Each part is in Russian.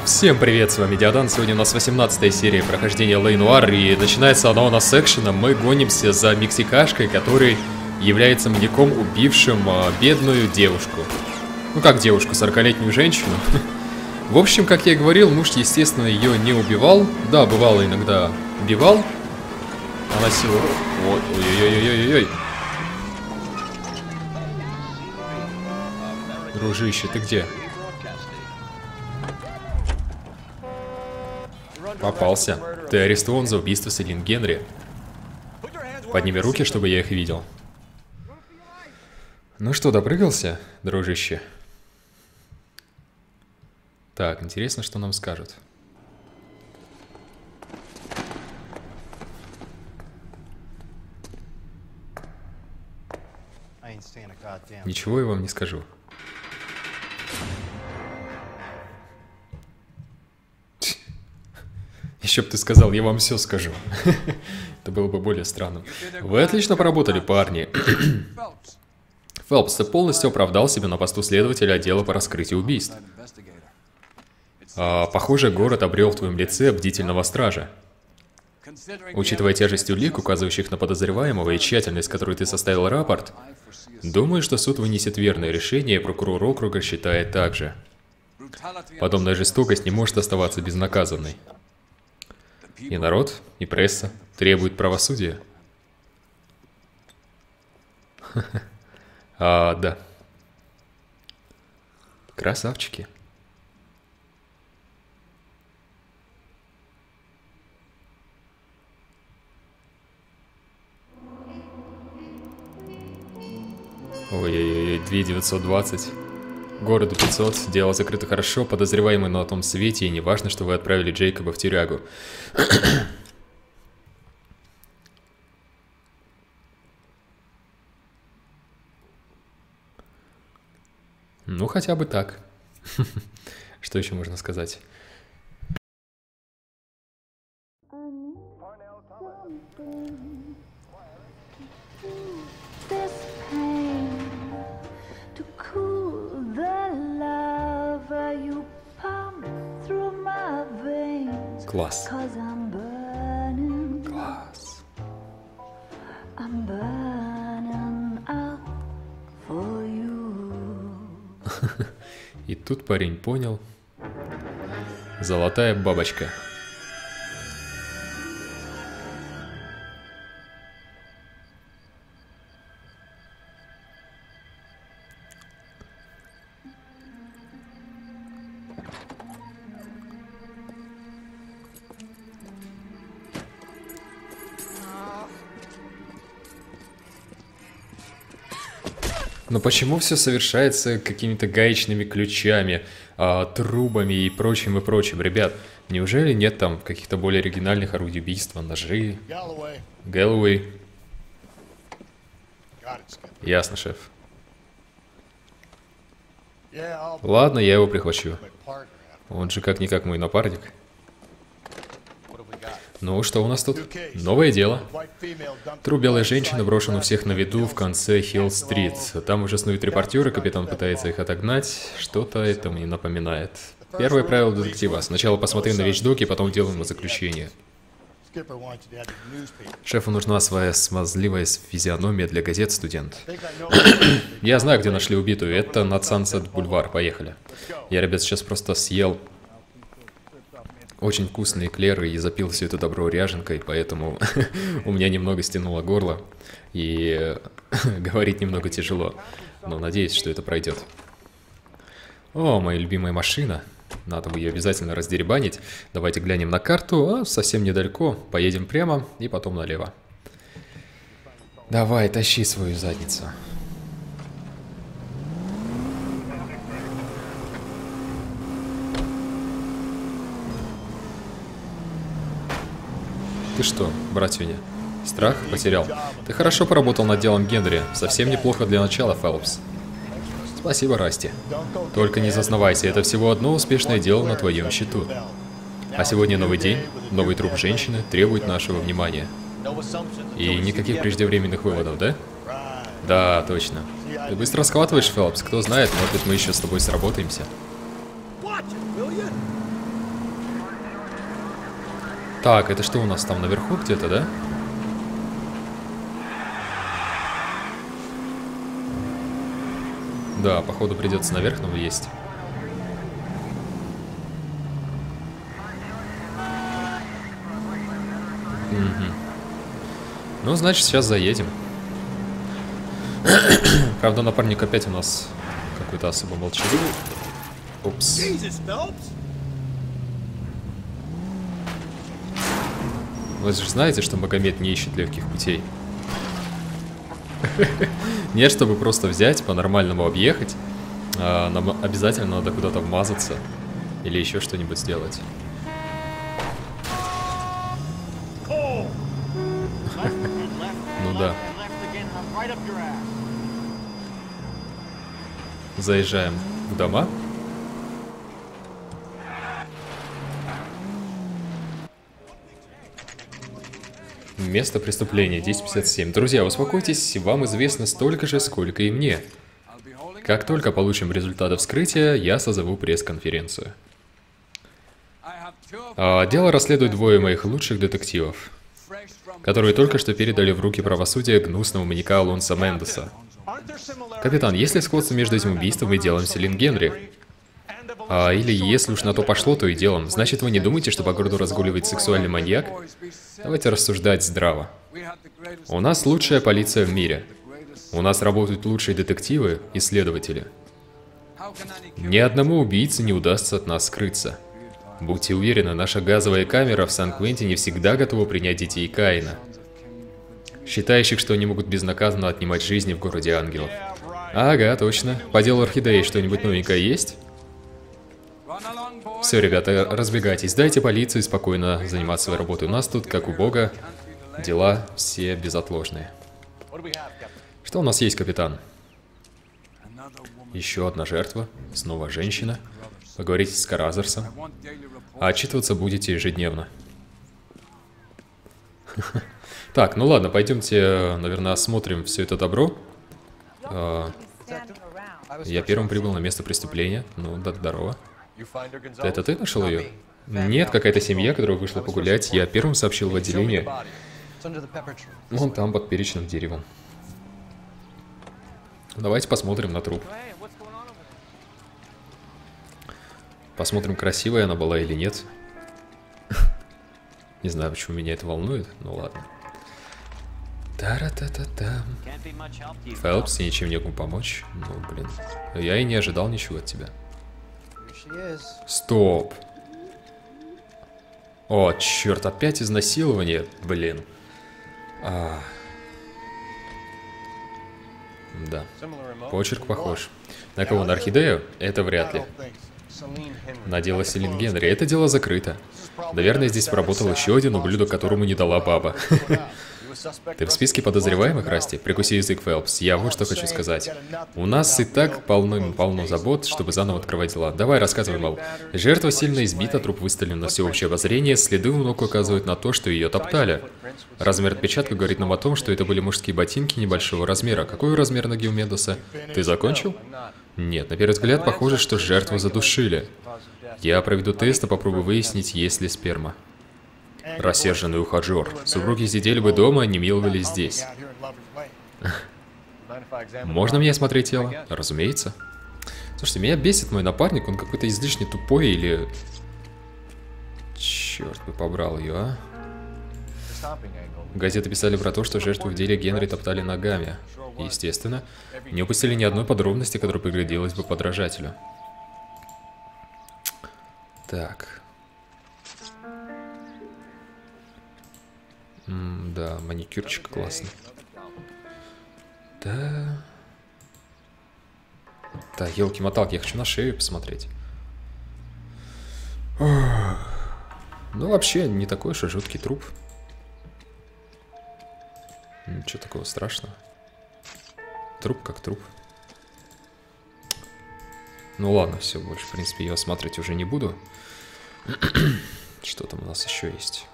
Всем привет, с вами Диадан. Сегодня у нас 18-я серия прохождения Л.А. Нуар, и начинается она у нас с экшена. Мы гонимся за мексикашкой, который является маньяком, убившим бедную девушку. Ну как девушку, 40-летнюю женщину. В общем, как я и говорил, муж, естественно, ее не убивал. Да, бывало иногда убивал. Она села... Ой-ой-ой-ой-ой-ой. Дружище, ты где? Попался. Ты арестован за убийство Селин Генри. Подними руки, чтобы я их видел. Ну что, допрыгался, дружище? Так, интересно, что нам скажут. Ничего я вам не скажу. Еще бы ты сказал, я вам все скажу. Это было бы более странным. Вы отлично поработали, парни. Фелпс, ты полностью оправдал себя на посту следователя отдела по раскрытию убийств. Похоже, город обрел в твоем лице бдительного стража. Учитывая тяжесть улик, указывающих на подозреваемого, и тщательность, с которой ты составил рапорт, думаю, что суд вынесет верное решение, и прокурор округа считает так же. Подобная жестокость не может оставаться безнаказанной. И народ, и пресса требуют правосудия. Да. Красавчики. Ой-ой-ой, 2920. Городу 500, дело закрыто хорошо, подозреваемый на том свете, и не важно, что вы отправили Джейкоба в тюрягу. Ну, хотя бы так. Что еще можно сказать? Класс. Класс. И тут парень понял. Золотая бабочка. Но почему все совершается какими-то гаечными ключами, трубами и прочим, ребят? Неужели нет там каких-то более оригинальных орудий убийства, ножи? Гэллоуэй. Ясно, шеф. Ладно, я его прихвачу. Он же как-никак мой напарник. Ну, что у нас тут? Новое дело. Труп белой женщины брошен у всех на виду в конце Хилл-стрит. Там уже снуют репортеры, капитан пытается их отогнать. Что-то это мне напоминает. Первое правило детектива. Сначала посмотри на вещдоки, потом делаем заключение. Шефу нужна своя смазливая физиономия для газет, студент. Я знаю, где нашли убитую. Это на Сансет-бульвар. Поехали. Я, ребят, сейчас просто съел очень вкусные эклеры и запил все это добро ряженкой, поэтому у меня немного стянуло горло и говорить немного тяжело. Но надеюсь, что это пройдет. О, моя любимая машина. Надо бы ее обязательно раздеребанить. Давайте глянем на карту. Совсем недалеко. Поедем прямо и потом налево. Давай, тащи свою задницу. Ты что, братюня, страх потерял? Ты хорошо поработал над делом Генри. Совсем неплохо для начала, Фелпс. Спасибо, Расти. Только не зазнавайся, это всего одно успешное дело на твоем счету. А сегодня новый день, новый труп женщины требует нашего внимания. И никаких преждевременных выводов, да? Да, точно. Ты быстро схватываешь, Фелпс, кто знает, может быть, мы еще с тобой сработаемся. Так, это что у нас там наверху где-то, да? Да, походу придется наверх нам есть. Угу. Ну, значит, сейчас заедем. Правда, напарник опять у нас какой-то особо молчаливый. Упс. Вы же знаете, что Магомед не ищет легких путей. Нет, чтобы просто взять, по-нормальному объехать. Нам обязательно надо куда-то вмазаться. Или еще что-нибудь сделать. Ну да. Заезжаем в дома. Место преступления 1057. Друзья, успокойтесь, вам известно столько же, сколько и мне. Как только получим результаты вскрытия, я созову пресс-конференцию. Дело расследуют двое моих лучших детективов, которые только что передали в руки правосудия гнусного маньяка Алонсо Мендеса. Капитан, есть ли сходство между этим убийством и делом Селин Генри? Или если уж на то пошло, то и делом. Значит, вы не думаете, что по городу разгуливает сексуальный маньяк? Давайте рассуждать здраво. У нас лучшая полиция в мире. У нас работают лучшие детективы и следователи. Ни одному убийце не удастся от нас скрыться. Будьте уверены, наша газовая камера в Сан-Квентине всегда готова принять детей Каина, считающих, что они могут безнаказанно отнимать жизни в городе ангелов. Ага, точно. По делу Орхидеи что-нибудь новенькое есть? Все, ребята, разбегайтесь. Дайте полиции спокойно заниматься своей работой. У нас тут, как у бога, дела все безотложные. Что у нас есть, капитан? Еще одна жертва. Снова женщина. Поговорите с Каразерсом. А отчитываться будете ежедневно. Так, ну ладно, пойдемте, наверное, осмотрим все это добро. Я первым прибыл на место преступления. Ну, да, здорово. Это ты нашел ее? Нет, какая-то семья, которая вышла погулять. Я первым сообщил в отделение. Вон там, под перечным деревом. Давайте посмотрим на труп. Посмотрим, красивая она была или нет. Не знаю, почему меня это волнует, но ладно. Та-ра-та-та-там. Фелпс, я ничем не могу помочь. Ну, блин. Я и не ожидал ничего от тебя. Стоп. О, черт, опять изнасилование. Блин. Да. Почерк похож. На кого? На Орхидею? Это вряд ли. На дело Селин Генри. Это дело закрыто. Наверное, здесь поработал еще один ублюдок, которому не дала баба. Ты в списке подозреваемых, Расти? Прикуси язык, Фелпс. Я вот что хочу сказать. У нас и так полно забот, чтобы заново открывать дела. Давай, рассказывай, мол. Жертва сильно избита, труп выставлен на всеобщее обозрение, следы у ног указывают на то, что ее топтали. Размер отпечатка говорит нам о том, что это были мужские ботинки небольшого размера. Какой размер ноги у Мендеса? Ты закончил? Нет, на первый взгляд похоже, что жертву задушили. Я проведу тест и попробую выяснить, есть ли сперма. Рассерженный ухажер. Супруги сидели бы дома, не миловались здесь. Можно мне осмотреть тело? Разумеется. Слушайте, меня бесит мой напарник, он какой-то излишне тупой или... Черт бы побрал ее, а? Газеты писали про то, что жертву в деле Генри топтали ногами. Естественно, не упустили ни одной подробности, которая пригодилась бы подражателю. Так. Да, маникюрчик классный. Да. Да, елки-моталки, я хочу на шею посмотреть. Ну, вообще, не такой уж и жуткий труп. Ничего такого страшного. Труп как труп. Ну ладно, все, больше, в принципе, ее осматривать уже не буду. Что там у нас еще есть?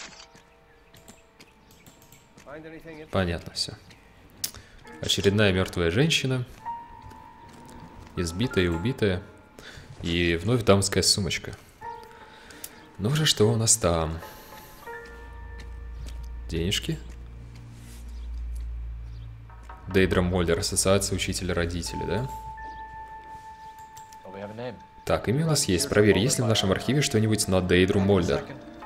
Понятно все. Очередная мертвая женщина. Избитая и убитая. И вновь дамская сумочка. Ну же, что у нас там? Денежки. Дейдра Моллер, ассоциация учителя-родителей, да? Так, имя у нас есть. Проверь, есть ли в нашем архиве что-нибудь на Дейдру Моллер.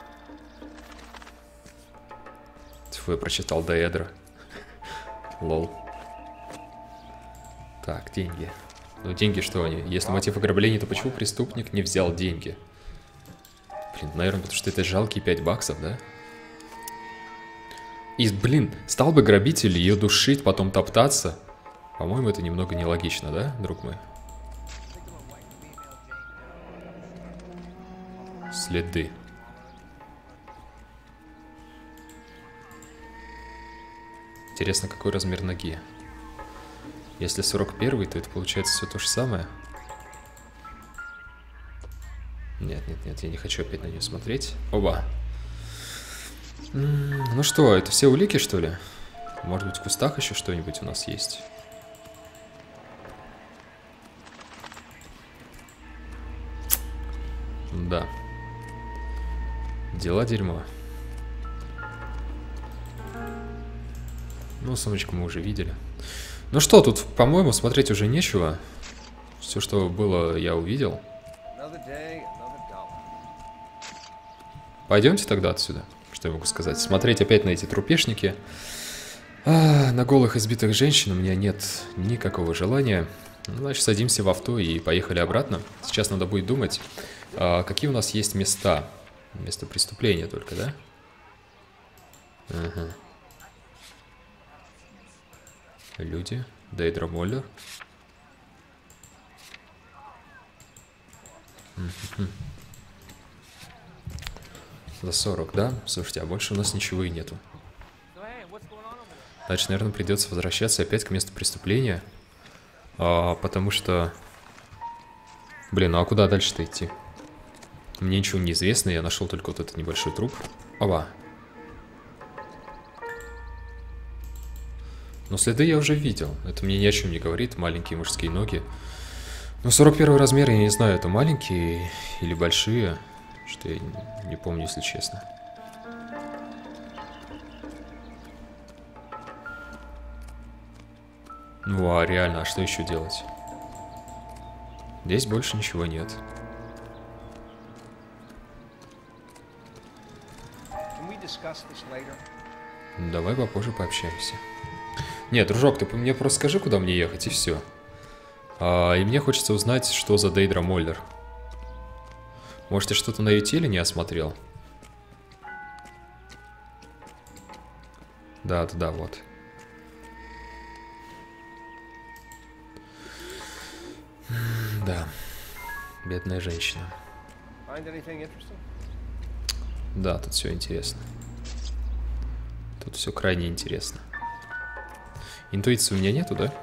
Тьфу, я прочитал Дейдра. Лол. Так, деньги. Ну, деньги что они? Если мотив ограбления, то почему преступник не взял деньги? Блин, наверное, потому что это жалкие 5 баксов, да? И, блин, стал бы грабитель ее душить, потом топтаться. По-моему, это немного нелогично, да, друг мой? Следы. Интересно, какой размер ноги? Если 41, то это получается все то же самое. Нет, нет, нет, я не хочу опять на нее смотреть. Оба. Ну что, это все улики, что ли? Может быть, в кустах еще что-нибудь у нас есть? Да. Дела дерьмо. Ну, сумочку мы уже видели. Ну что, тут, по-моему, смотреть уже нечего. Все, что было, я увидел. Пойдемте тогда отсюда. Что я могу сказать? Смотреть опять на эти трупешники. На голых избитых женщин у меня нет никакого желания. Значит, садимся в авто и поехали обратно. Сейчас надо будет думать, какие у нас есть места. Место преступления только, да? Ага. Люди. Дейдра Моллер. За 40, да? Слушайте, а больше у нас ничего и нету. Значит, наверное, придется возвращаться опять к месту преступления. Потому что... Блин, ну а куда дальше-то идти? Мне ничего не известно, я нашел только вот этот небольшой труп. Оба. Но следы я уже видел. Это мне ни о чем не говорит. Маленькие мужские ноги. Но 41 размер, я не знаю, это маленькие или большие. Что я не помню, если честно. Ну а реально, а что еще делать? Здесь больше ничего нет. Давай попозже пообщаемся. Нет, дружок, ты мне просто скажи, куда мне ехать, и все. И мне хочется узнать, что за Дейдра Моллер. Может, я что-то на ее теле не осмотрел? Да, да, да, вот. Да. Бедная женщина. Да, тут все интересно. Тут все крайне интересно. Интуиции у меня нету, да?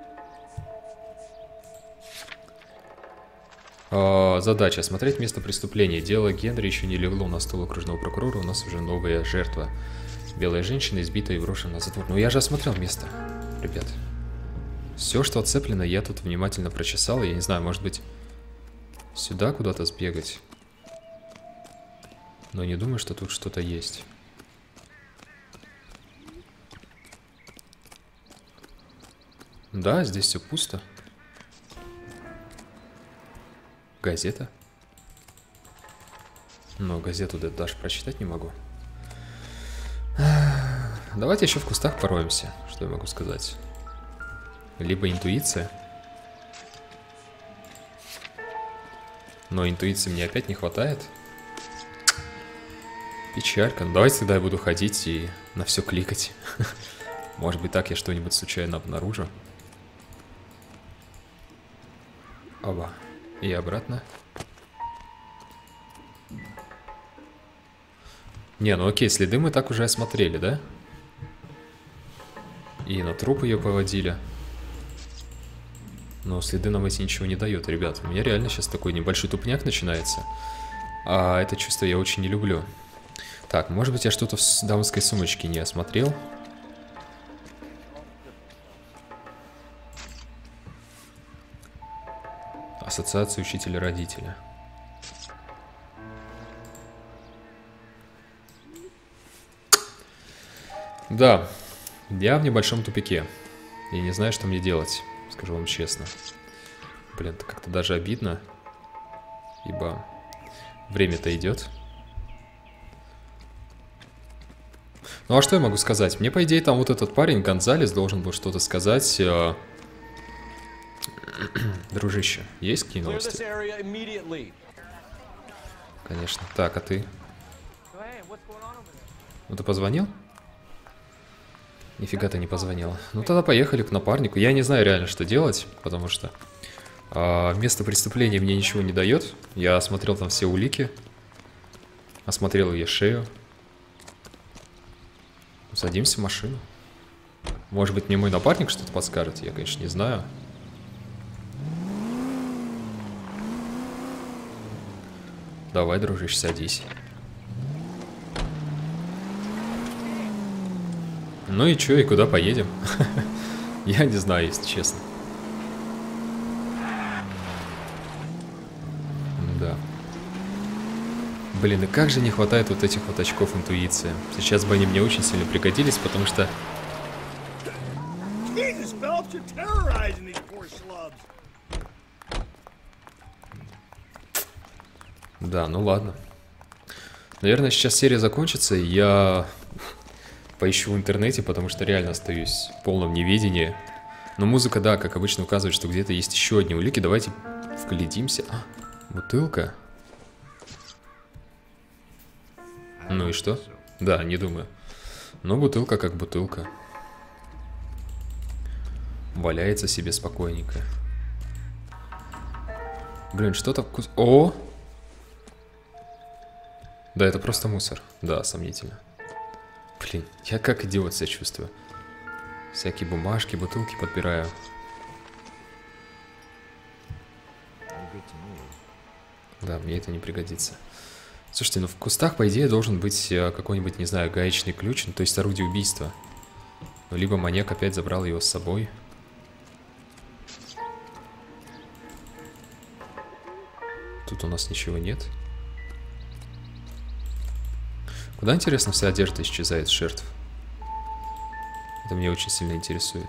Задача. Осмотреть место преступления. Дело Генри еще не легло на стол окружного прокурора. У нас уже новая жертва. Белая женщина, избитая и брошена на затвор. Ну я же осмотрел место, ребят. Все, что отцеплено, я тут внимательно прочесал. Я не знаю, может быть, сюда куда-то сбегать. Но не думаю, что тут что-то есть. Да, здесь все пусто. Газета? Но газету даже прочитать не могу. Давайте еще в кустах пороемся. Что я могу сказать? Либо интуиция. Но интуиции мне опять не хватает. Печалька. Ну, давайте тогда я буду ходить и на все кликать. Может быть, так я что-нибудь случайно обнаружу. Оба. И обратно. Не, ну окей, следы мы так уже осмотрели, да? И на труп ее поводили. Но следы нам эти ничего не дают, ребят. У меня реально сейчас такой небольшой тупняк начинается. А это чувство я очень не люблю. Так, может быть, я что-то в дамской сумочке не осмотрел. Ассоциация учителя-родителя. Да, я в небольшом тупике. Я не знаю, что мне делать, скажу вам честно. Блин, это как-то даже обидно. Ибо время-то идет. Ну а что я могу сказать? Мне, по идее, там вот этот парень, Гонзалес, должен был что-то сказать. Дружище, есть какие новости? Конечно. Так, а ты? Ну ты позвонил? Нифига ты не позвонил. Ну тогда поехали к напарнику. Я не знаю реально, что делать, потому что место преступления мне ничего не дает. Я осмотрел там все улики. Осмотрел ее шею. Садимся в машину. Может быть, мне мой напарник что-то подскажет? Я, конечно, не знаю. Давай, дружище, садись. Ну и чё, и куда поедем? Я не знаю, если честно. Да. Блин, и как же не хватает вот этих вот очков интуиции. Сейчас бы они мне очень сильно пригодились, потому что... Да, ну ладно. Наверное, сейчас серия закончится, и я поищу в интернете, потому что реально остаюсь в полном неведении. Но музыка, да, как обычно, указывает, что где-то есть еще одни улики. Давайте вглядимся. А, бутылка. Ну и что? Да, не думаю. Но бутылка как бутылка. Валяется себе спокойненько. Блин, что-то вкус... О! Да, это просто мусор. Да, сомнительно. Блин, я как идиот себя чувствую. Всякие бумажки, бутылки подбираю. Да, мне это не пригодится. Слушайте, ну в кустах, по идее, должен быть какой-нибудь, не знаю, гаечный ключ, ну, то есть орудие убийства. Ну, либо маньяк опять забрал его с собой. Тут у нас ничего нет. Куда, интересно, вся одежда исчезает с жертв? Это меня очень сильно интересует.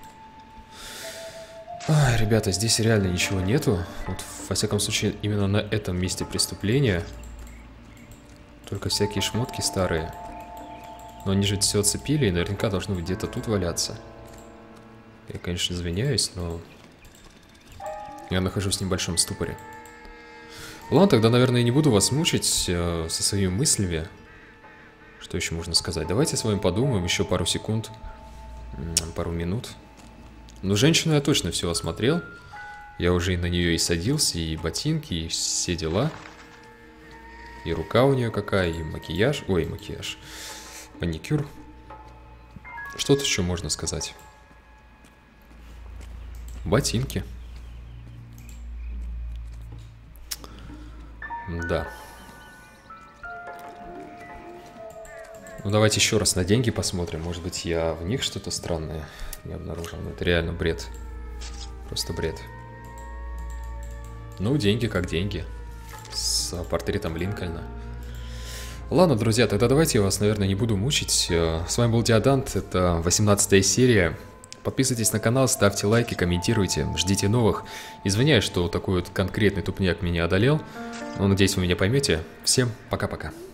Ай, ребята, здесь реально ничего нету. Вот, во всяком случае, именно на этом месте преступления. Только всякие шмотки старые. Но они же все отцепили, и наверняка должно быть где-то тут валяться. Я, конечно, извиняюсь, но... я нахожусь в небольшом ступоре. Ладно, тогда, наверное, не буду вас мучить со своими мыслями. Что еще можно сказать? Давайте с вами подумаем еще пару секунд. Пару минут. Ну, женщину я точно все осмотрел. Я уже и на нее и садился, и ботинки, и все дела. И рука у нее какая, и макияж. Ой, макияж. Маникюр. Что-то еще можно сказать. Ботинки. Да. Ну, давайте еще раз на деньги посмотрим. Может быть, я в них что-то странное не обнаружил. Но это реально бред. Просто бред. Ну, деньги как деньги. С портретом Линкольна. Ладно, друзья, тогда давайте я вас, наверное, не буду мучить. С вами был Диодант. Это 18-я серия. Подписывайтесь на канал, ставьте лайки, комментируйте, ждите новых. Извиняюсь, что такой вот конкретный тупняк меня одолел. Но надеюсь, вы меня поймете. Всем пока-пока.